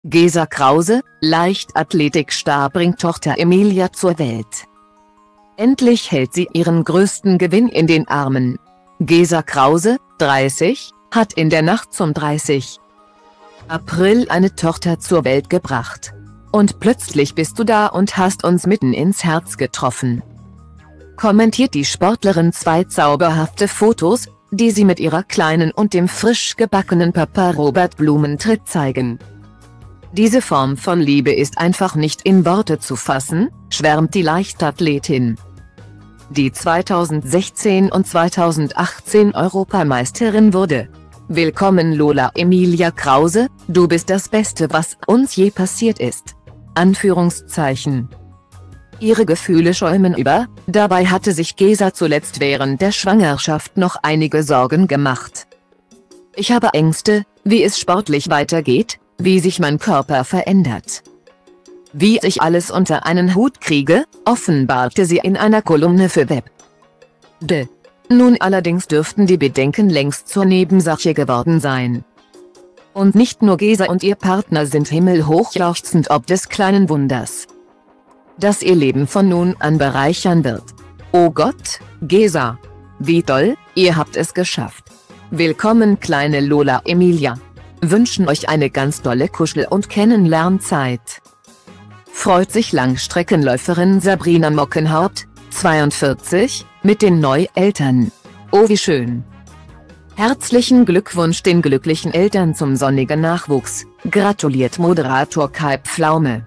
Gesa Krause, Leichtathletikstar bringt Tochter Emilia zur Welt. Endlich hält sie ihren größten Gewinn in den Armen. Gesa Krause, 30, hat in der Nacht zum 30. April eine Tochter zur Welt gebracht. Und plötzlich bist du da und hast uns mitten ins Herz getroffen. Kommentiert die Sportlerin zwei zauberhafte Fotos, die sie mit ihrer Kleinen und dem frisch gebackenen Papa Robert Blumentritt zeigen. Diese Form von Liebe ist einfach nicht in Worte zu fassen, schwärmt die Leichtathletin. Die 2016 und 2018 Europameisterin wurde. Willkommen Lola Emilia Krause, du bist das Beste, was uns je passiert ist. Anführungszeichen. Ihre Gefühle schäumen über, dabei hatte sich Gesa zuletzt während der Schwangerschaft noch einige Sorgen gemacht. Ich habe Ängste, wie es sportlich weitergeht, wie sich mein Körper verändert. Wie ich alles unter einen Hut kriege, offenbarte sie in einer Kolumne für Web.de. Nun allerdings dürften die Bedenken längst zur Nebensache geworden sein. Und nicht nur Gesa und ihr Partner sind himmelhoch jauchzend ob des kleinen Wunders, das ihr Leben von nun an bereichern wird. Oh Gott, Gesa! Wie toll, ihr habt es geschafft! Willkommen kleine Lola Emilia! Wünschen euch eine ganz tolle Kuschel- und Kennenlernzeit. Freut sich Langstreckenläuferin Sabrina Mockenhaupt, 42, mit den Neueltern. Oh wie schön! Herzlichen Glückwunsch den glücklichen Eltern zum sonnigen Nachwuchs, gratuliert Moderator Kai Pflaume.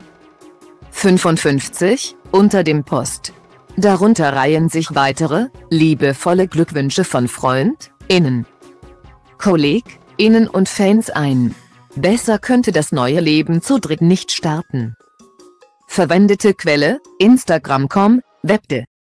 55, unter dem Post. Darunter reihen sich weitere, liebevolle Glückwünsche von FreundInnen, KollegInnen und Fans ein. Besser könnte das neue Leben zu dritt nicht starten. Verwendete Quelle, Instagram.com, Web.de